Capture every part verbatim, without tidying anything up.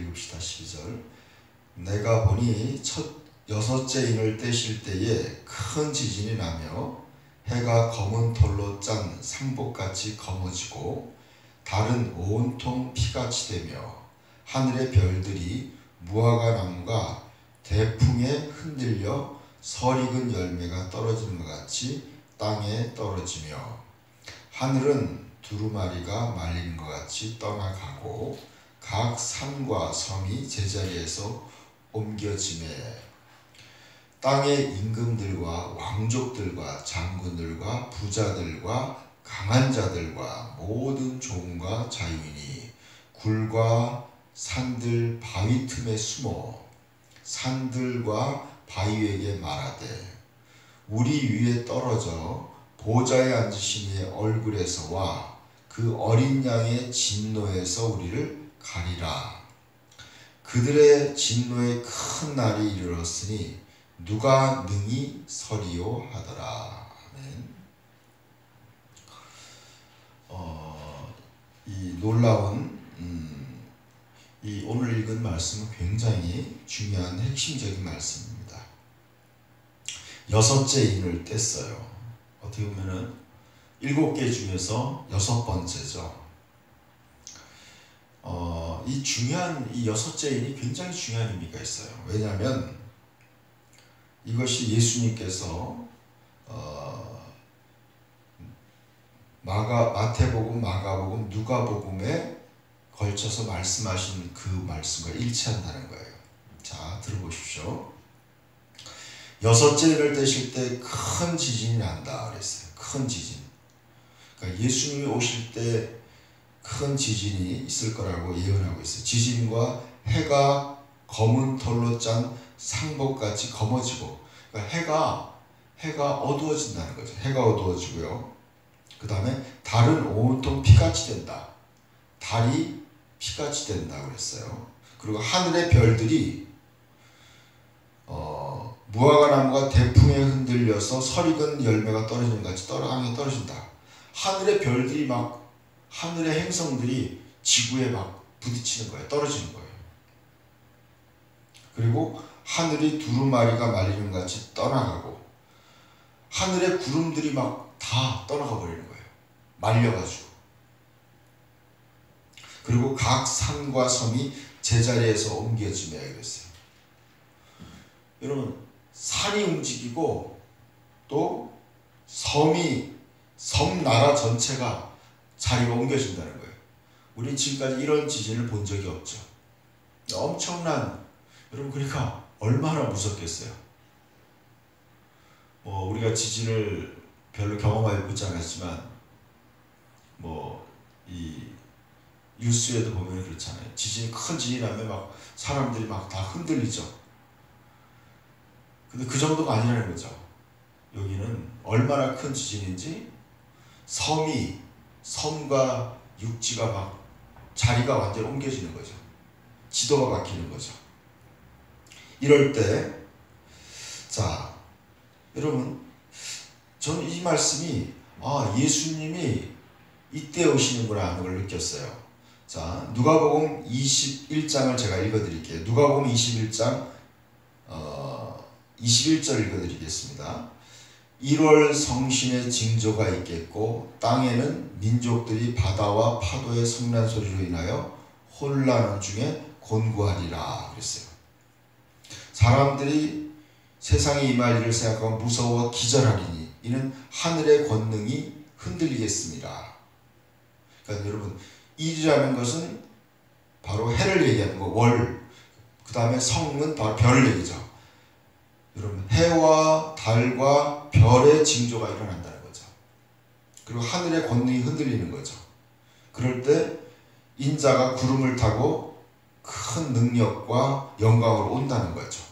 읽읍시다. 십이 절. 내가 보니 첫 여섯째 인을 떼실 때에 큰 지진이 나며 해가 검은 털로 짠 상복같이 검어지고 달은 온통 피같이 되며 하늘의 별들이 무화과 나무가 대풍에 흔들려 설익은 열매가 떨어지는 것 같이 땅에 떨어지며 하늘은 두루마리가 말리는 것 같이 떠나가고 각 산과 섬이 제자리에서 옮겨지매 땅의 임금들과 왕족들과 장군들과 부자들과 강한 자들과 모든 종과 자유인이 굴과 산들 바위 틈에 숨어 산들과 바위에게 말하되 우리 위에 떨어져 보좌에 앉으신 이의 얼굴에서와 그 어린 양의 진노에서 우리를 가리라. 그들의 진노의 큰 날이 이르렀으니 누가 능히 서리요 하더라. 아멘. 어, 이 놀라운 음, 이 오늘 읽은 말씀은 굉장히 중요한 핵심적인 말씀입니다. 여섯째 인을 뗐어요. 어떻게 보면은 일곱 개 중에서 여섯 번째죠. 어, 이 중요한 이 여섯째 인이 굉장히 중요한 의미가 있어요. 왜냐하면 이것이 예수님께서 어, 마가 마태복음, 마가복음, 누가복음에 걸쳐서 말씀하신 그 말씀과 일치한다는 거예요. 자, 들어보십시오. 여섯째 인을 떼실 때 큰 지진이 난다 그랬어요. 큰 지진. 그러니까 예수님이 오실 때 큰 지진이 있을 거라고 예언하고 있어요. 지진과 해가 검은 털로 짠 상복같이 검어지고, 그러니까 해가 해가 어두워진다는 거죠. 해가 어두워지고요. 그 다음에 달은 온통 피같이 된다. 달이 피같이 된다 그랬어요. 그리고 하늘의 별들이 어, 무화과 나무가 대풍에 흔들려서 설익은 열매가 떨어지는 것 같이 떨어지게 떨어진다. 하늘의 별들이 막 하늘의 행성들이 지구에 막 부딪히는 거예요. 떨어지는 거예요. 그리고 하늘이 두루마리가 말리는 것 같이 떠나가고 하늘의 구름들이 막 다 떠나가 버리는 거예요. 말려가지고. 그리고 각 산과 섬이 제자리에서 옮겨지며 그랬어요. 여러분, 산이 움직이고 또 섬이 섬나라 전체가 자리가 옮겨진다는 거예요. 우린 지금까지 이런 지진을 본 적이 없죠. 엄청난, 여러분, 그러니까 얼마나 무섭겠어요. 뭐 우리가 지진을 별로 경험해 보지 않았지만 뭐 이 뉴스에도 보면 그렇잖아요. 지진, 큰 지진이 나면 막 사람들이 막 다 흔들리죠. 근데 그 정도가 아니라는 거죠. 여기는 얼마나 큰 지진인지 섬이, 섬과 육지가 막 자리가 완전히 옮겨지는 거죠. 지도가 바뀌는 거죠. 이럴 때, 자, 여러분, 저는 이 말씀이, 아, 예수님이 이때 오시는구나 하는 걸 느꼈어요. 자, 누가복음 이십일 장을 제가 읽어드릴게요. 누가복음 이십일 장 어, 이십일 절 읽어드리겠습니다. 일월 성신의 징조가 있겠고 땅에는 민족들이 바다와 파도의 성난 소리로 인하여 혼란 중에 곤고하리라 그랬어요. 사람들이 세상에 임할 일을 생각하고 무서워 기절하리니 이는 하늘의 권능이 흔들리겠습니다. 그러니까 여러분, 일이라는 것은 바로 해를 얘기하는 거, 월. 그 다음에 성은 바로 별 얘기죠. 여러분, 해와 달과 별의 징조가 일어난다는 거죠. 그리고 하늘의 권능이 흔들리는 거죠. 그럴 때 인자가 구름을 타고 큰 능력과 영광으로 온다는 거죠.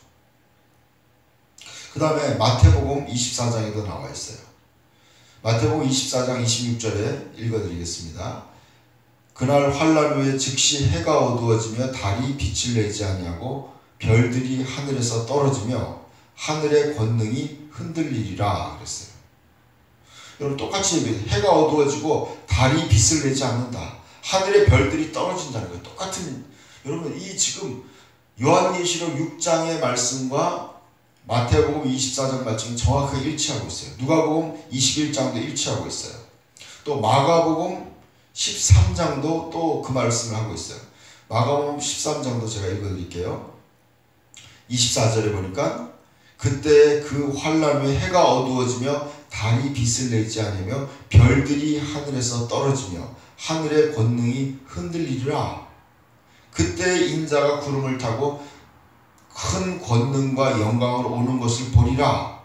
그 다음에 마태복음 이십사 장에도 나와 있어요. 마태복음 이십사 장 이십육 절에 읽어드리겠습니다. 그날 환란 후에 즉시 해가 어두워지며 달이 빛을 내지 아니하고 별들이 하늘에서 떨어지며 하늘의 권능이 흔들리리라 그랬어요. 여러분, 똑같이 얘기해요. 해가 어두워지고 달이 빛을 내지 않는다. 하늘의 별들이 떨어진다는 거예요. 똑같은, 여러분 이 지금 요한계시록 육 장의 말씀과 마태복음 이십사 장 말씀이 정확하게 일치하고 있어요. 누가복음 이십일 장도 일치하고 있어요. 또 마가복음 십삼 장도 또 그 말씀을 하고 있어요. 마가복음 십삼 장도 제가 읽어드릴게요. 이십사 절에 보니까 그때 그 환란 후에 해가 어두워지며 달이 빛을 내지 않으며 별들이 하늘에서 떨어지며 하늘의 권능이 흔들리리라. 그때 인자가 구름을 타고 큰 권능과 영광으로 오는 것을 보리라.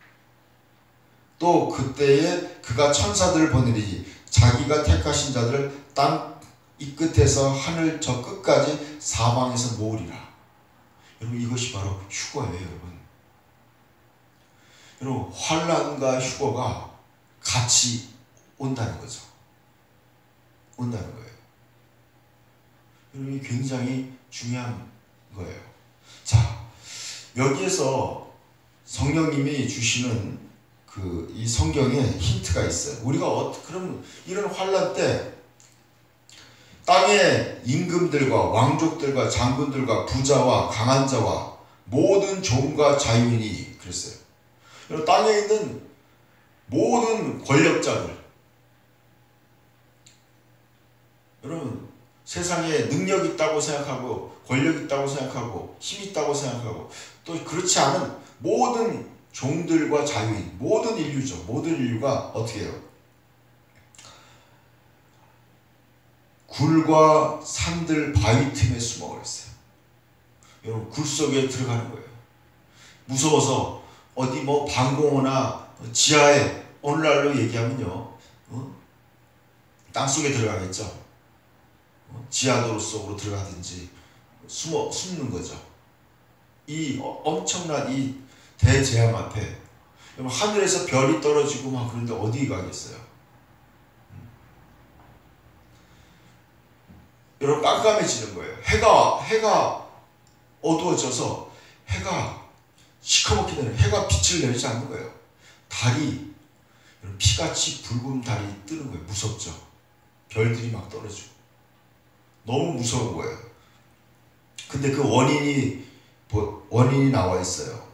또 그때에 그가 천사들을 보내리니 자기가 택하신 자들을 땅 이 끝에서 하늘 저 끝까지 사방에서 모으리라. 여러분 이것이 바로 휴거예요. 여러분 여러분 환난과 휴거가 같이 온다는 거죠. 온다는 거예요. 여러분 이 굉장히 중요한 거예요. 자, 여기에서 성령님이 주시는 그 이 성경에 힌트가 있어요. 우리가 어, 그럼 이런 환난 때 땅의 임금들과 왕족들과 장군들과 부자와 강한 자와 모든 종과 자유인이 그랬어요. 여러분 땅에 있는 모든 권력자들, 여러분 세상에 능력 있다고 생각하고 권력 있다고 생각하고 힘 있다고 생각하고 또 그렇지 않은 모든 종들과 자유인, 모든 인류죠. 모든 인류가 어떻게 해요? 굴과 산들 바위 틈에 숨어 그랬어요. 여러분 굴 속에 들어가는 거예요. 무서워서 어디 뭐 방공호나 지하에 오늘날로 얘기하면요, 어? 땅 속에 들어가겠죠. 어? 지하도로 속으로 들어가든지 숨어 숨는 거죠. 이 어, 엄청난 이 대재앙 앞에 여러분 하늘에서 별이 떨어지고 막 그런데 어디 가겠어요? 여러분 깜깜해지는 거예요. 해가 해가 어두워져서 해가 시커멓게 되는 해가 빛을 내리지 않는 거예요. 달이 피같이 붉은 달이 뜨는 거예요. 무섭죠. 별들이 막 떨어지고 너무 무서운 거예요. 근데 그 원인이 원인이 나와 있어요.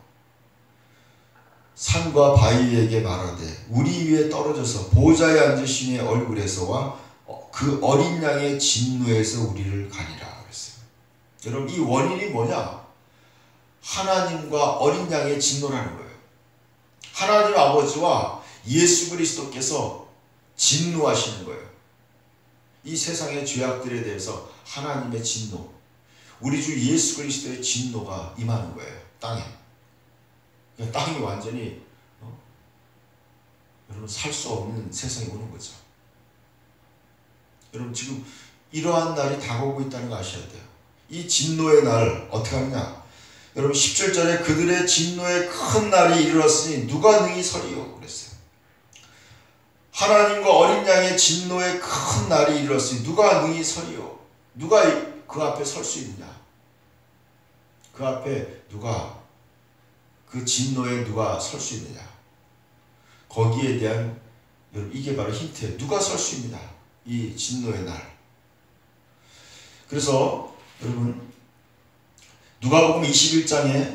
산과 바위에게 말하되 우리 위에 떨어져서 보좌에 앉으신 이의 얼굴에서와 그 어린 양의 진노에서 우리를 가리라 그랬어요. 여러분 이 원인이 뭐냐? 하나님과 어린 양의 진노라는 거예요. 하나님 아버지와 예수 그리스도께서 진노하시는 거예요. 이 세상의 죄악들에 대해서 하나님의 진노, 우리 주 예수 그리스도의 진노가 임하는 거예요. 땅에. 그러니까 땅이 완전히 어? 여러분 살 수 없는 세상이 오는 거죠. 여러분 지금 이러한 날이 다가오고 있다는 거 아셔야 돼요. 이 진노의 날 어떻게 하느냐? 여러분 십칠 절에 그들의 진노의 큰 날이 이르렀으니 누가 능히 서리요 그랬어요. 하나님과 어린 양의 진노의 큰 날이 이르렀으니 누가 능히 서리요? 누가 그 앞에 설 수 있느냐? 그 앞에 누가 그 진노에 누가 설 수 있느냐? 거기에 대한 여러분 이게 바로 힌트예요. 누가 설 수 있느냐? 이 진노의 날. 그래서 여러분 누가복음 이십일 장에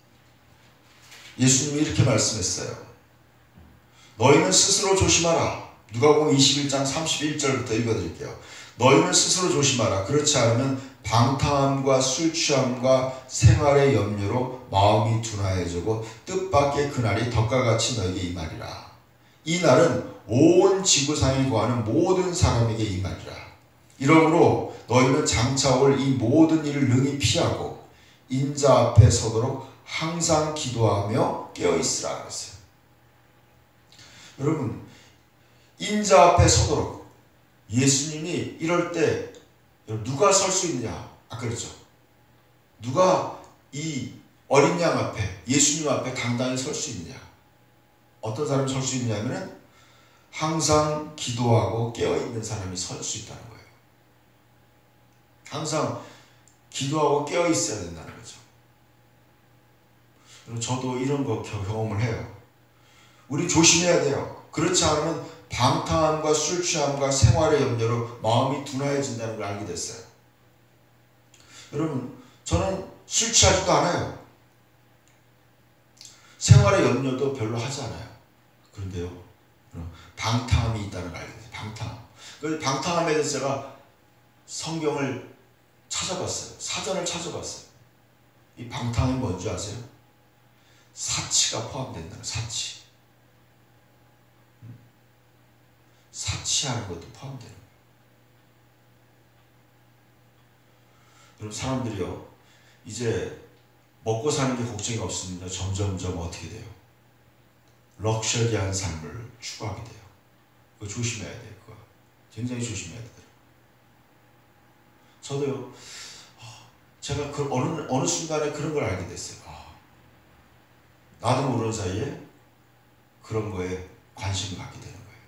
예수님이 이렇게 말씀했어요. 너희는 스스로 조심하라. 누가복음 이십일 장 삼십일 절부터 읽어드릴게요. 너희는 스스로 조심하라. 그렇지 않으면 방탕함과 술 취함과 생활의 염려로 마음이 둔하여지고 뜻밖의 그날이 덕과 같이 너희에게 임하리라. 이 날은 온 지구상에 거하는 모든 사람에게 임하리라. 이러므로 너희는 장차 올 이 모든 일을 능히 피하고 인자 앞에 서도록 항상 기도하며 깨어있으라 그랬어요. 여러분 인자 앞에 서도록 예수님이 이럴 때 누가 설 수 있느냐? 아 그렇죠. 누가 이 어린 양 앞에 예수님 앞에 당당히 설 수 있느냐? 어떤 사람이 설 수 있느냐면은 항상 기도하고 깨어있는 사람이 설 수 있다는 거예요. 항상 기도하고 깨어있어야 된다는 거죠. 저도 이런 거 경험을 해요. 우리 조심해야 돼요. 그렇지 않으면 방탕함과 술 취함과 생활의 염려로 마음이 둔하여진다는 걸 알게 됐어요. 여러분, 저는 술 취하지도 않아요. 생활의 염려도 별로 하지 않아요. 그런데요, 방탕함이 있다는 걸 알게 됐어요. 방탕함. 그 방탕함에 대해서 제가 성경을 찾아봤어요. 사전을 찾아봤어요. 이 방탕함이 뭔지 아세요? 사치가 포함된다는, 사치. 사치하는 것도 포함되는 거예요. 여러분, 사람들이요, 이제 먹고 사는 게 걱정이 없습니다. 점점점 어떻게 돼요? 럭셔리한 삶을 추구하게 돼요. 그거 조심해야 돼요. 그거 굉장히 조심해야 돼요. 저도요, 제가 그 어느 어느 순간에 그런 걸 알게 됐어요. 나도 모르는 사이에 그런 거에 관심을 갖게 되는 거예요.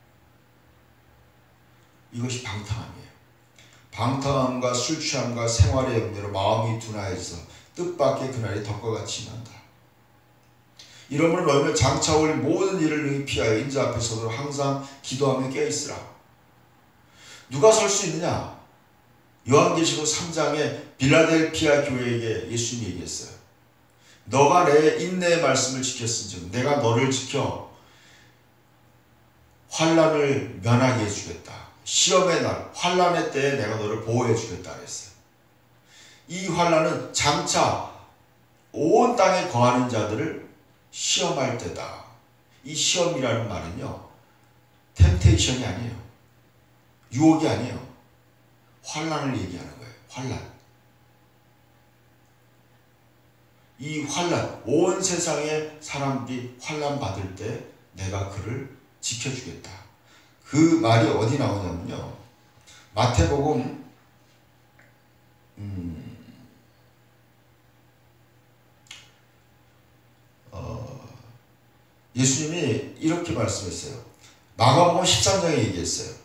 이것이 방탕함이에요. 방탕함과 술 취함과 생활의 염려로 마음이 둔하여서 뜻밖의 그날이 덕과 같이 임한다. 이러므로 너희는 장차 올 모든 일을 능히 피하여 인자 앞에 서도록 항상 기도하며 깨어있으라. 누가 설 수 있느냐? 요한계시록 삼 장에 빌라델피아 교회에게 예수님이 얘기했어요. 너가 내 인내의 말씀을 지켰은즉 내가 너를 지켜 환난을 면하게 해주겠다. 시험의 날, 환난의 때에 내가 너를 보호해 주겠다 그랬어요. 이 환난은 장차 온 땅에 거하는 자들을 시험할 때다. 이 시험이라는 말은요, 템테이션이 아니에요. 유혹이 아니에요. 환난을 얘기하는 거예요. 환난. 이 환난, 온 세상의 사람들이 환난 받을 때 내가 그를 지켜주겠다. 그 말이 어디 나오냐면요, 마태복음 음, 어, 예수님이 이렇게 말씀했어요. 마가복음 십삼 장에 얘기했어요.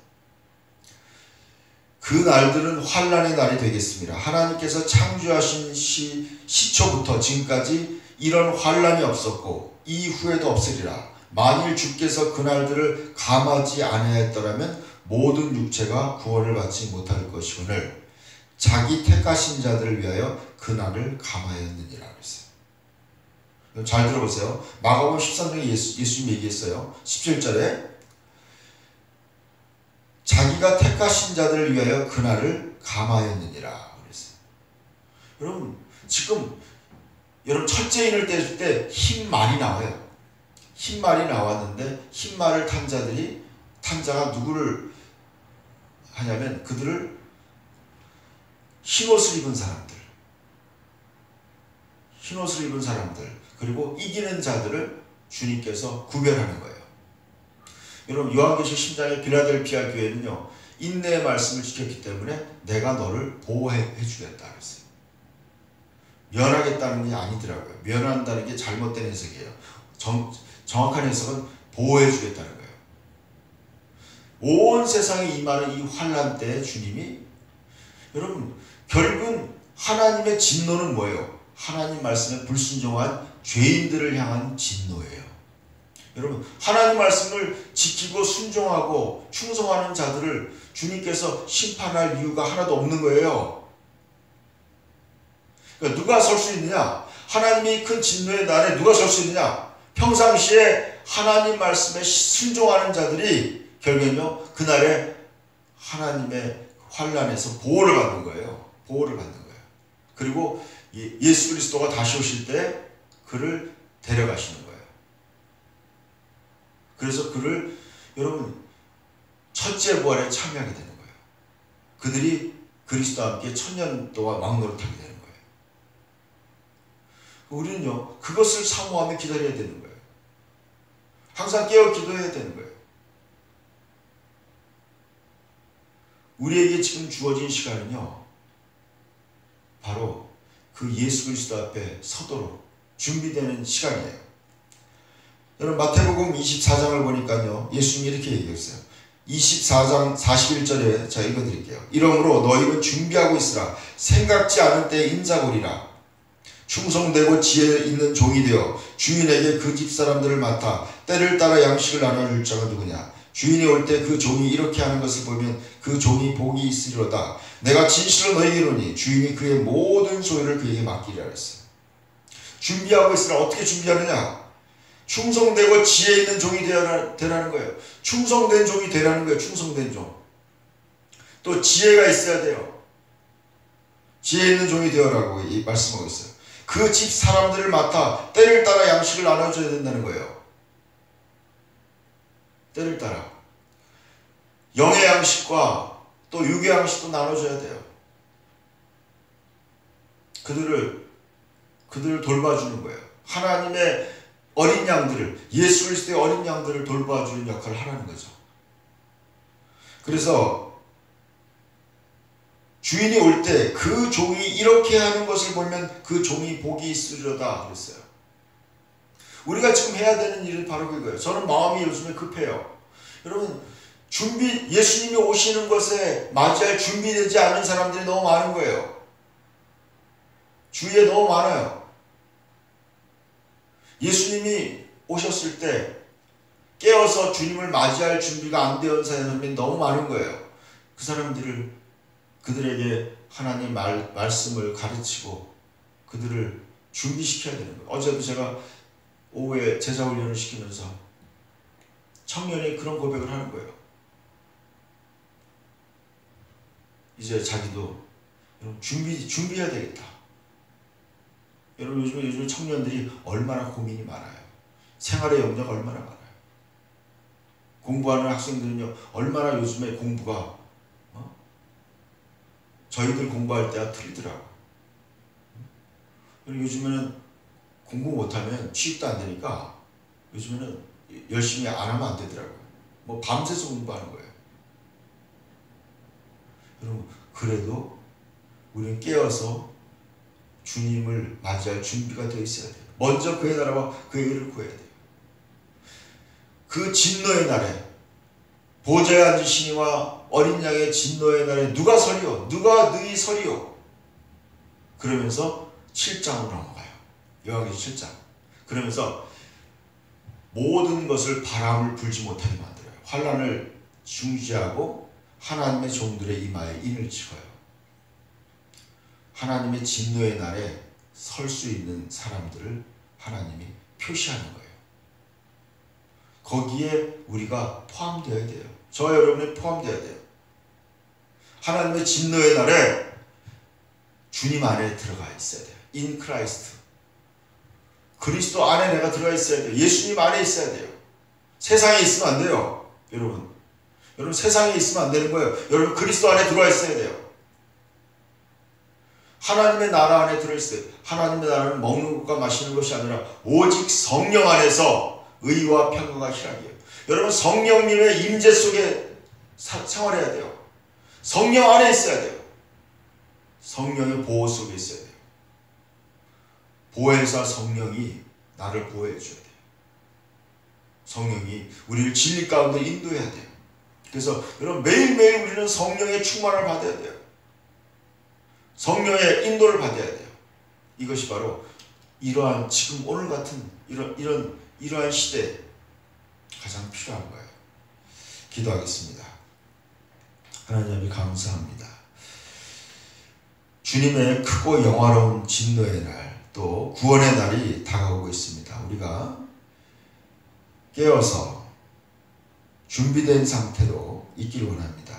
그 날들은 환난의 날이 되겠습니다. 하나님께서 창조하신 시, 시초부터 지금까지 이런 환난이 없었고 이후에도 없으리라. 만일 주께서 그 날들을 감하지 아니하였더라면 모든 육체가 구원을 받지 못할 것이거늘 자기 택하신 자들을 위하여 그 날을 감하였느니라 그랬어요. 잘 들어보세요. 마가복음 십삼 장에 예수, 예수님이 얘기했어요. 십칠 절에 자기가 택하신 자들을 위하여 그날을 감하였느니라 그랬어요. 여러분, 지금 여러분 첫째인을 뗄 때 흰말이 나와요. 흰말이 나왔는데 흰말을 탄 자들이 탄 자가 누구를 하냐면 그들을 흰옷을 입은 사람들, 흰옷을 입은 사람들, 그리고 이기는 자들을 주님께서 구별하는 거예요. 여러분, 요한계시록 십 장의 빌라델피아 교회는요, 인내의 말씀을 지켰기 때문에 내가 너를 보호해 주겠다 그랬어요. 면하겠다는 게 아니더라고요. 면한다는 게 잘못된 해석이에요. 정, 정확한 해석은 보호해 주겠다는 거예요. 온 세상에 임하는 이 환난 때에 주님이, 여러분, 결국은 하나님의 진노는 뭐예요? 하나님 말씀에 불순종한 죄인들을 향한 진노예요. 여러분, 하나님 말씀을 지키고 순종하고 충성하는 자들을 주님께서 심판할 이유가 하나도 없는 거예요. 그러니까 누가 설 수 있느냐? 하나님이 큰 진노의 날에 누가 설 수 있느냐? 평상시에 하나님 말씀에 순종하는 자들이 결국은요, 그날에 하나님의 환난에서 보호를 받는 거예요. 보호를 받는 거예요. 그리고 예수 그리스도가 다시 오실 때 그를 데려가시는 거예요. 그래서 그를, 여러분, 첫째 부활에 참여하게 되는 거예요. 그들이 그리스도와 함께 천년 동안 왕노릇하게 되는 거예요. 우리는요, 그것을 사모하며 기다려야 되는 거예요. 항상 깨어 기도해야 되는 거예요. 우리에게 지금 주어진 시간은요, 바로 그 예수 그리스도 앞에 서도록 준비되는 시간이에요. 여러분, 마태복음 이십사 장을 보니까요, 예수님이 이렇게 얘기했어요. 이십사 장 사십일 절에 제가 읽어드릴게요. 이러므로 너희는 준비하고 있으라. 생각지 않은 때에 인자거리라. 충성되고 지혜 있는 종이 되어 주인에게 그 집 사람들을 맡아 때를 따라 양식을 나눠줄 자가 누구냐. 주인이 올 때 그 종이 이렇게 하는 것을 보면 그 종이 복이 있으리로다. 내가 진실로 너에게 이르노니 주인이 그의 모든 소유를 그에게 맡기리라 했어요. 준비하고 있으라. 어떻게 준비하느냐? 충성되고 지혜 있는 종이 되라, 되라는 거예요. 충성된 종이 되라는 거예요. 충성된 종. 또 지혜가 있어야 돼요. 지혜 있는 종이 되어라고 이 말씀하고 있어요. 그 집 사람들을 맡아 때를 따라 양식을 나눠줘야 된다는 거예요. 때를 따라. 영의 양식과 또 육의 양식도 나눠줘야 돼요. 그들을, 그들을 돌봐주는 거예요. 하나님의 어린 양들을, 예수 그리스도의 어린 양들을 돌봐주는 역할을 하라는 거죠. 그래서 주인이 올 때 그 종이 이렇게 하는 것을 보면 그 종이 복이 있으려다 그랬어요. 우리가 지금 해야 되는 일은 바로 그거예요. 저는 마음이 요즘에 급해요. 여러분, 준비, 예수님이 오시는 것에 맞이할 준비되지 않은 사람들이 너무 많은 거예요. 주위에 너무 많아요. 예수님이 오셨을 때 깨어서 주님을 맞이할 준비가 안 되어 있는 사람들이 너무 많은 거예요. 그 사람들을, 그들에게 하나님 말, 말씀을 가르치고 그들을 준비시켜야 되는 거예요. 어제도 제가 오후에 제자훈련을 시키면서 청년이 그런 고백을 하는 거예요. 이제 자기도 여러분 준비, 준비해야 되겠다. 여러분 요즘에 요즘 청년들이 얼마나 고민이 많아요. 생활의 영역 얼마나 많아요. 공부하는 학생들은요 얼마나 요즘에 공부가 어? 저희들 공부할 때와 틀리더라고. 요즘에는 공부 못하면 취직도 안 되니까 요즘에는 열심히 안 하면 안 되더라고요. 뭐 밤새서 공부하는 거예요. 여러분 그래도 우리는 깨어서 주님을 맞이할 준비가 되어 있어야 돼요. 먼저 그의 나라와 그의 의를 구해야 돼요. 그 진노의 날에 보좌에 앉으시니와 어린 양의 진노의 날에 누가 서리요? 누가 너희 서리요? 그러면서 칠 장으로 넘어가요. 요한계시록 칠 장. 그러면서 모든 것을 바람을 불지 못하게 만들어요. 환난을 중지하고 하나님의 종들의 이마에 인을 찍어요. 하나님의 진노의 날에 설 수 있는 사람들을 하나님이 표시하는 거예요. 거기에 우리가 포함되어야 돼요. 저와 여러분이 포함되어야 돼요. 하나님의 진노의 날에 주님 안에 들어가 있어야 돼요. In Christ. 그리스도 안에 내가 들어가 있어야 돼요. 예수님 안에 있어야 돼요. 세상에 있으면 안 돼요. 여러분. 여러분 세상에 있으면 안 되는 거예요. 여러분 그리스도 안에 들어가 있어야 돼요. 하나님의 나라 안에 들어있어요. 하나님의 나라는 먹는 것과 마시는 것이 아니라 오직 성령 안에서 의와 평강과 희락이에요. 여러분 성령님의 임재 속에 사, 생활해야 돼요. 성령 안에 있어야 돼요. 성령의 보호 속에 있어야 돼요. 보혜사 성령이 나를 보호해 줘야 돼요. 성령이 우리를 진리 가운데 인도해야 돼요. 그래서 여러분 매일매일 우리는 성령의 충만을 받아야 돼요. 성령의 인도를 받아야 돼요. 이것이 바로 이러한 지금 오늘 같은 이런 이런 이러한 시대에 가장 필요한 거예요. 기도하겠습니다. 하나님 감사합니다. 주님의 크고 영화로운 진노의 날, 또 구원의 날이 다가오고 있습니다. 우리가 깨어서 준비된 상태로 있길 원합니다.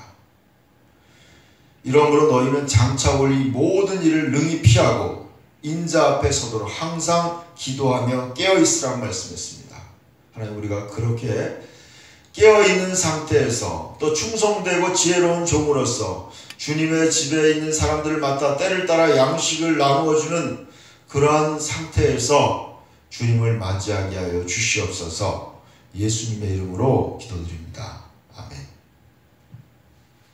이러므로 너희는 장차 올 이 모든 일을 능히 피하고 인자 앞에 서도록 항상 기도하며 깨어있으라고 말씀했습니다. 하나님 우리가 그렇게 깨어있는 상태에서 또 충성되고 지혜로운 종으로서 주님의 집에 있는 사람들을 맡아 때를 따라 양식을 나누어주는 그러한 상태에서 주님을 맞이하게 하여 주시옵소서. 예수님의 이름으로 기도드립니다. 아멘.